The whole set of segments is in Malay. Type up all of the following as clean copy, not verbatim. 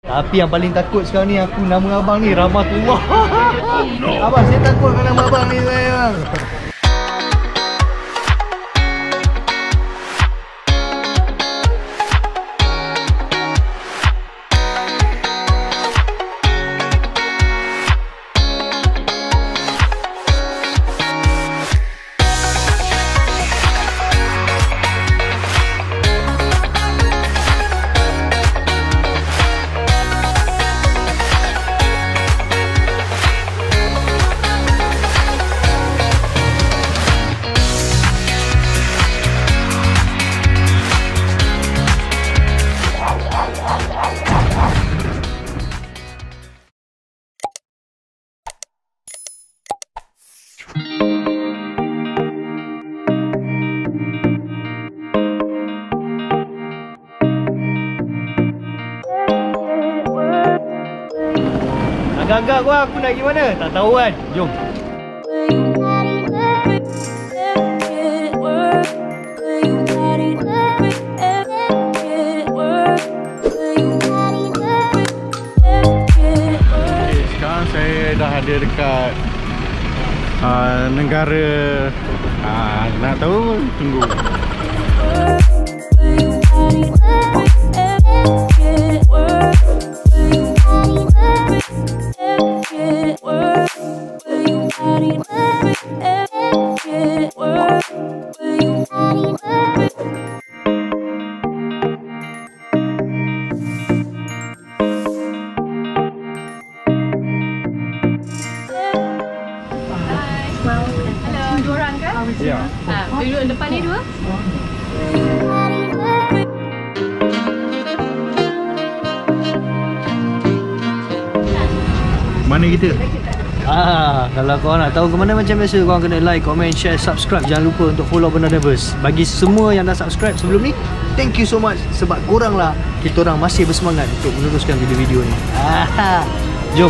Tapi yang paling takut sekarang ni aku, nama abang ni Rahmatullah. Oh, no. Abang, saya takut dengan nama abang ni bang. Agak-agak gua aku nak pergi mana? Tak tahu kan? Jom. Sekarang saya dah ada dekat negara nak tahu tunggu. Ya. Duduk depan ni dua. Mana kita? Kalau korang nak tahu ke mana macam biasa, korang kena like, comment, share, subscribe. Jangan lupa untuk follow Benda Nervous. Bagi semua yang dah subscribe sebelum ni, thank you so much. Sebab korang lah kita orang masih bersemangat untuk meneruskan video-video ni. Jom.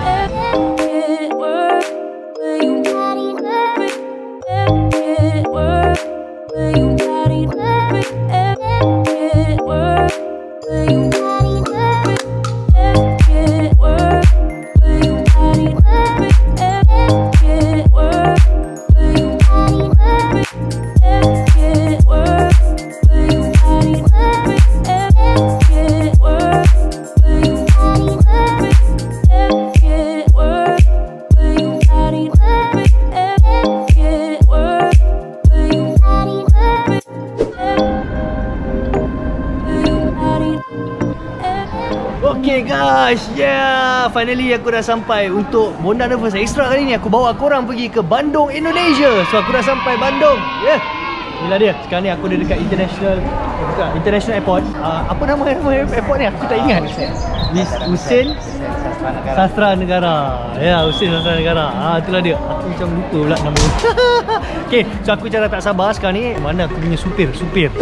Okay guys, finally aku dah sampai untuk Benda Nervous Extra kali ni. Aku bawa korang pergi ke Bandung, Indonesia. So aku dah sampai Bandung. Inilah dia. Sekarang ni aku dah dekat International Airport. Apa nama airport ni? Aku tak ingat. Husein Sastra Negara. Husein Sastra Negara. Itulah dia. Aku macam lupa pula nama. Okay, so aku cara tak sabar sekarang ni. Mana aku punya supir.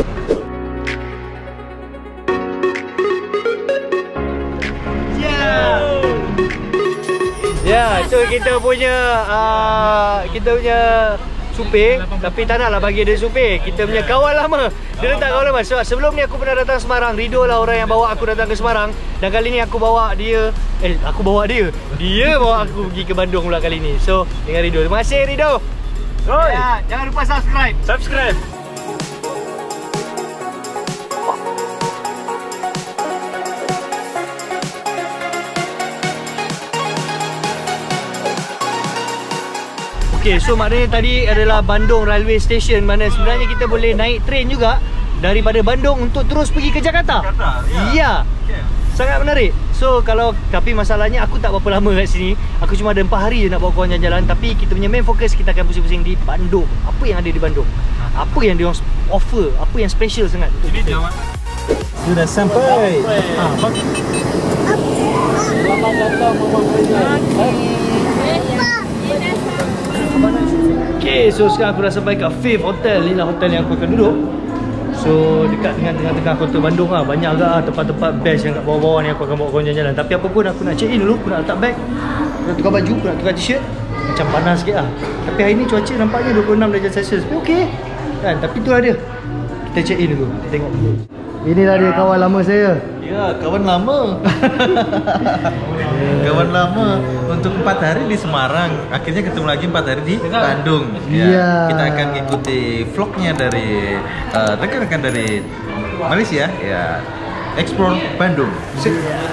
So kita punya supir, tapi tak naklah bagi dia supir. Kita punya kawan lama. Dia letak kawan lama. So, sebelum ni aku pernah datang Semarang. Rido lah orang yang bawa aku datang ke Semarang. Dan kali ni aku bawa dia. Dia bawa aku pergi ke Bandung pula kali ni. So, dengan Rido. Terima kasih Rido. Jangan lupa subscribe. Okay, so maknanya tadi adalah Bandung Railway Station, mana sebenarnya kita boleh naik train juga daripada Bandung untuk terus pergi ke Jakarta. Ya. Sangat menarik. So tapi masalahnya aku tak berapa lama kat sini. Aku cuma ada 4 hari je nak bawa korang jalan-jalan. Tapi kita punya main fokus, kita akan pusing-pusing di Bandung. Apa yang ada di Bandung? Apa yang dia offer? Apa yang special sangat untuk kita? Sudah sampai. Selamat datang Okay, so sekarang aku dah sampai kat Fifth Hotel. Inilah hotel yang aku akan duduk. So dekat dengan tengah-tengah kota Bandung lah. Banyak agak tempat-tempat best yang kat bawah-bawah ni aku akan bawa korang jalan-jalan. Tapi apa pun aku nak check in dulu. Aku nak letak bag, aku nak tukar baju, aku nak tukar t-shirt. Macam panas sikit lah. Tapi hari ni cuaca nampaknya 26 darjah Celsius. Okay kan, tapi itulah dia. Kita check in dulu, kita tengok dulu. Inilah dia kawan lama saya. Ya, kawan lama. Kawan lama untuk 4 hari di Semarang. Akhirnya ketemu lagi 4 hari di Bandung. Iya. Kita akan ngikuti vlognya dari rekan-rekan dari Malaysia. Ya, Explore Bandung. Sip.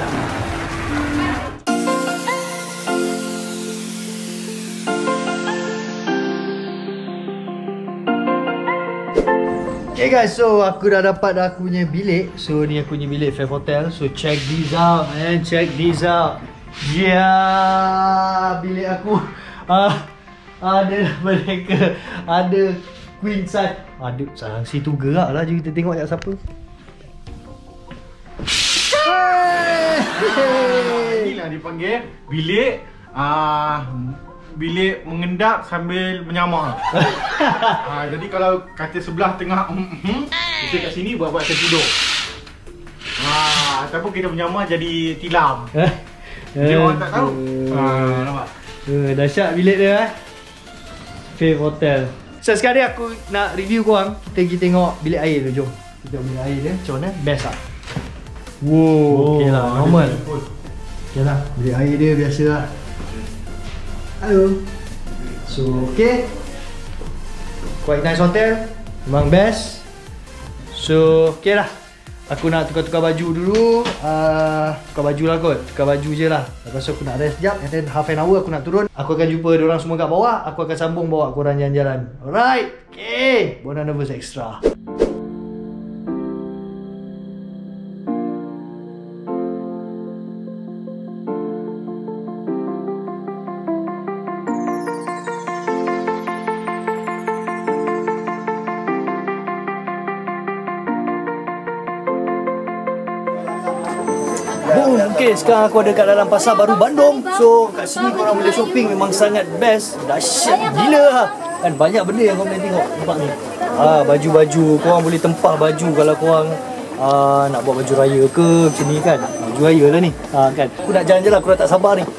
Okay guys, so aku dah dapat aku punya bilik. So ni aku punya bilik Fav Hotel. So check this out man, check this out. Yeah, bilik aku ada mereka, ada queen size. Ada sarang situ gerak lah, jom kita tengok kat siapa. Inilah dipanggil bilik bilik mengendap sambil menyamar. Jadi kalau katil sebelah tengah kita kat sini buat saya tidur. Ataupun kita menyamar jadi tilam. Jadi orang tak tahu. Nampak? Dahsyat bilik dia Fav Hotel. So sekarang aku nak review korang. Kita pergi tengok bilik air tu, jom. Kita tengok bilik air dia, macam mana? Best tak? Wow, okay lah, normal. Okay lah, bilik air dia biasa lah. Hello. So, okay. Quite nice hotel. Memang best. So, okay lah. Aku nak tukar-tukar baju dulu. Tukar baju lah kot. Tukar baju je lah. Lepas tu aku nak rest sekejap. And then half an hour aku nak turun. Aku akan jumpa diorang semua kat bawah. Aku akan sambung bawa korang jalan-jalan. Alright. Okay. Bona Nervous Extra. Boom, okay, sekarang aku ada kat dalam pasar baru Bandung. So kat sini korang boleh shopping, memang sangat best. Dahsyat gila lah. Kan banyak benda yang korang boleh tengok. Nampak ni, baju-baju, korang boleh tempah baju kalau korang nak buat baju raya ke macam ni kan. Baju raya lah ni, kan. Aku nak jalan-jalan, aku dah tak sabar ni.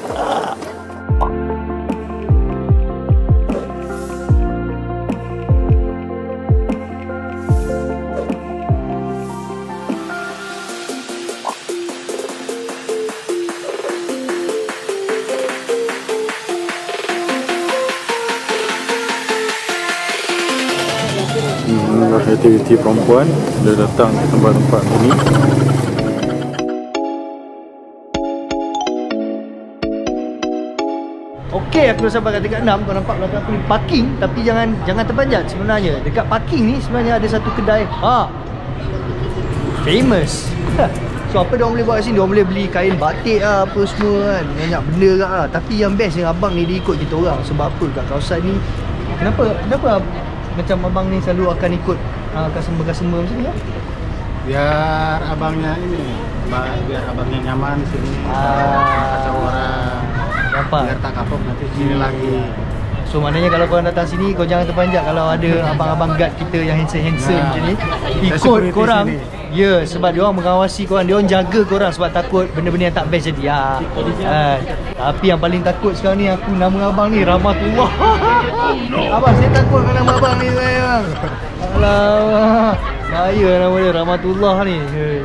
Aktiviti perempuan dia datang ke tempat-tempat ini. Okey, aku dah sampai kat tingkat 6. Kau nampak belakang aku ni parking, tapi jangan terpanjat sebenarnya. Dekat parking ni sebenarnya ada satu kedai famous. So apa diorang boleh buat kat sini? Diorang boleh beli kain batik lah, apa semua kan. Banyak benda kat lah. Tapi yang best yang abang ni dia ikut kita orang. Sebab apa kat kawasan ni? Kenapa macam abang ni selalu akan ikut customer-customer macam ni lah? Biar abangnya ini, biar abangnya nyaman di sini. Kata orang. Nampak? Biar tak kapok nanti sini lagi. So maknanya kalau korang datang sini, kau jangan terpanjat. Kalau ada abang-abang guard kita yang handsome-handsome macam ni, ikut korang. Ya, sebab dia orang mengawasi korang, dia orang jaga korang sebab takut benda-benda yang tak best jadi. Tapi yang paling takut sekarang ni, aku nama abang ni Rahmatullah. Abang, saya takut dengan nama abang ni, sayang. Alamak, saya nama dia Rahmatullah ni.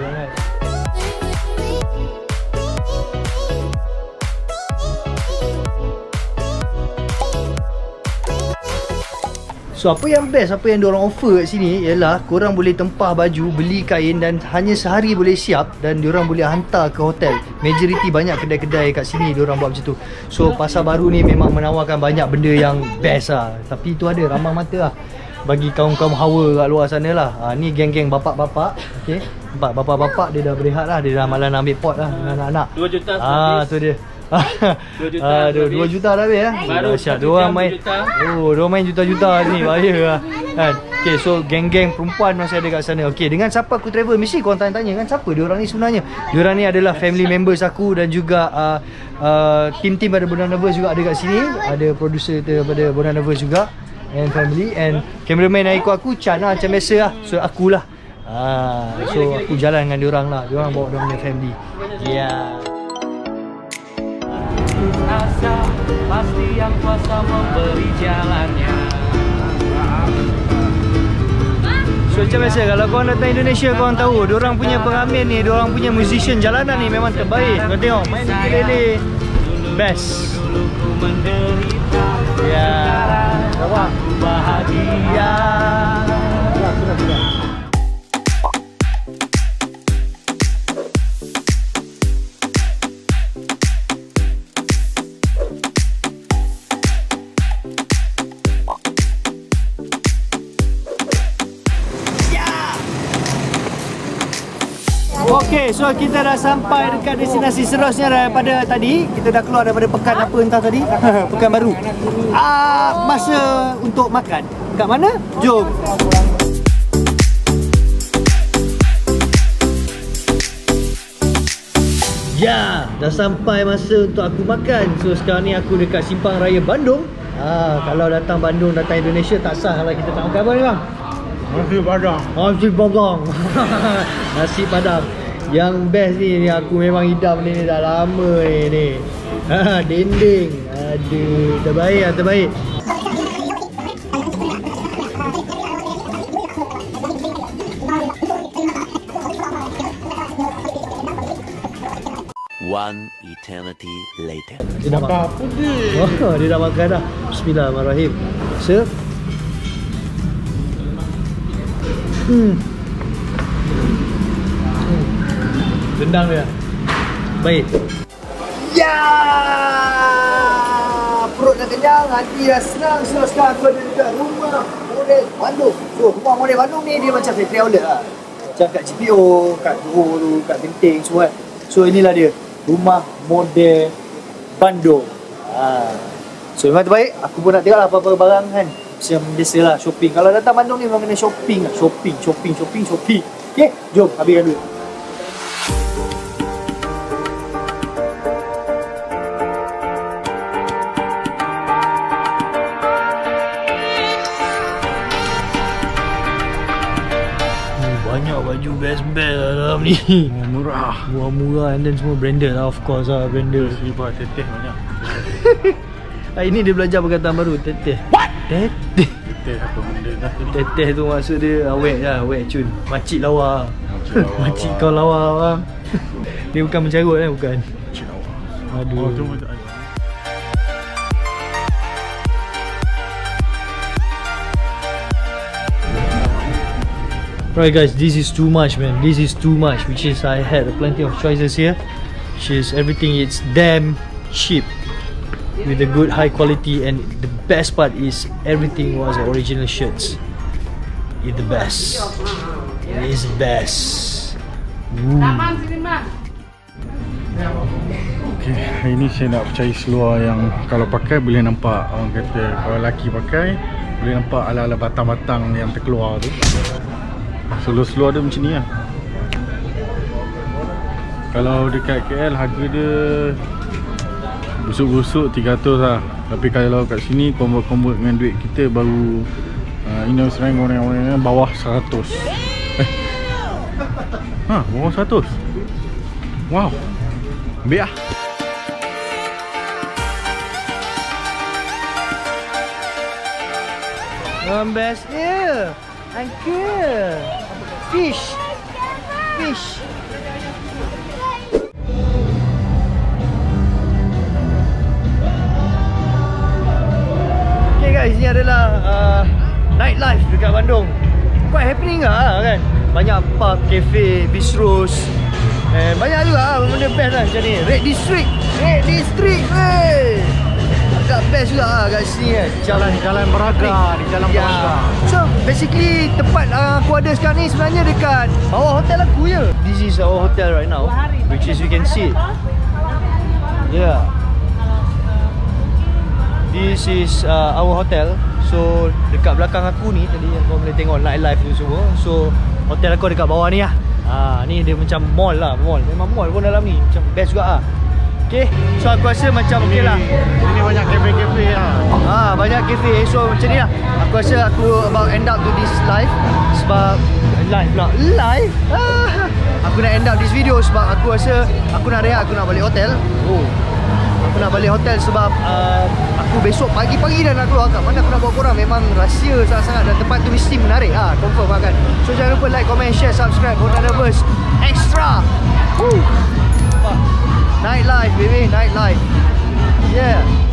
So apa yang best, apa yang diorang offer kat sini ialah korang boleh tempah baju, beli kain dan hanya sehari boleh siap dan diorang boleh hantar ke hotel. Majoriti banyak kedai-kedai kat sini diorang buat macam tu. So pasar baru ni memang menawarkan banyak benda yang best lah. Tapi tu ada ramah mata lah bagi kaum-kaum hawa kat luar sana lah. Ni geng-geng bapak-bapak. Okay, bapak-bapak dia dah berehat lah. Dia dah malah nak ambil pot lah dengan anak-anak. 2 juta tu dia. 2 juta 2 juta dah habis ya. Baru diorang main diorang main juta-juta ni, bahaya lah kan. Okay, so geng-geng perempuan masih ada kat sana. Okay, dengan siapa aku travel, mesti korang tanya-tanya kan siapa diorang ni sebenarnya. Diorang ni adalah family members aku dan juga tim-tim pada Bona Nervous juga ada kat sini. Ada producer daripada Bona Nervous juga and family, and cameraman yang ikut aku Chan lah, macam biasa lah. So akulah so aku jalan dengan diorang lah. Diorang bawa diorang punya family. Asa pasti yang kuasa memberi jalannya. So So macam biasa, kalau korang datang Indonesia, korang tahu diorang punya pengamen ni, diorang punya musician jalanan ni memang terbaik. Kau tengok main ukulele, best. Ya, awak bahagia. Sudah. Okay, so kita dah sampai dekat destinasi seterusnya daripada tadi. Kita dah keluar daripada pekan apa entah tadi. Pekan baru. Masa untuk makan. Kat mana? Jom. Ya, dah sampai masa untuk aku makan. So sekarang ni aku dekat Simpang Raya Bandung. Kalau datang Bandung, datang Indonesia, tak sah kalau kita tak makan apa ni bang? Nasi padang. Nasi padang. Nasi padang. Yang best ni aku memang hidam ni dah lama ni. Dinding. Aduh, terbaik. One eternity later. Dia dah makan apa dia? Dia dah makan dah. Bismillahirrahmanirrahim. Sir. Tendang dia. Baik. Ya! Perut dah kenyang, hati dah senang. So sekarang aku ada dekat rumah model Bandung. So rumah model Bandung ni dia macam factory outlet lah. Macam kat GPO, kat Johor tu, kat Genting semua kan. So inilah dia, rumah model Bandung. So memang terbaik. Aku pun nak tengok lah apa-apa barang kan. Macam biasalah shopping. Kalau datang Bandung ni memang kena shopping lah. Shopping. Okay, jom habiskan duit. Banyak baju best dalam ni. Murah and then semua branded lah, of course lah, branded. Sebab teteh banyak. Ini dia belajar perkataan baru, teteh. What? Teteh. Teteh apa benda dah tadi? Teteh tu maksud dia awek lah, awek cun. Makcik lawa. Makcik kau lawa bang. Dia bukan mencarut kan, bukan? Makcik lawa. Aduh. Tu macam ada. Right guys, this is too much man. This is too much. Which is I had plenty of choices here. Which is everything it's damn cheap. With a good high quality, and the best part is everything was original shirts. It's the best. It is the best. Okay, hari ni saya nak percaya seluar yang kalau pakai boleh nampak, orang kata kalau lelaki pakai boleh nampak ala-ala batang-batang yang terkeluar tu. Seluar-seluar dia macam ni lah. Kalau dekat KL harga dia busuk-busuk 300 lah. Tapi kalau kat sini convert dengan duit kita baru sekarang orang bawah 100. Bawah 100. Wow. Ambil lah. Best here. Uncle. Fish. Okay guys, ni adalah nightlife dekat Bandung. Quite happening lah kan. Banyak pub, cafe, bistros, and banyak juga benda best lah macam ni. Red District wey. Agak best juga lah kat sini kan. Jalan Beraga, di Jalan Beraga. So basically tempat aku ada sekarang ni sebenarnya dekat bawah hotel aku je. This is our hotel right now, which is you can see. Yeah. This is our hotel. So dekat belakang aku ni tadi yang kau boleh tengok nightlife tu semua. So hotel aku dekat bawah ni lah. Ni dia macam mall lah, mall. Memang mall pun dalam ni. Macam best juga lah. Okay, so aku rasa macam okey lah. Sini banyak kafe-kafe lah. Banyak kafe. So macam ni lah. Aku rasa aku about end up to this live. Sebab live. Aku nak end up this video sebab aku rasa aku nak rehat, aku nak balik hotel. Aku nak balik hotel sebab aku besok pagi-pagi dah nak keluar. Kat mana aku nak bawa korang, memang rahsia sangat-sangat. Dan tempat tu mesti menarik confirm kan. So jangan lupa like, comment, share, subscribe Bonak Nervous Extra. Nightlife baby, nightlife. Yeah.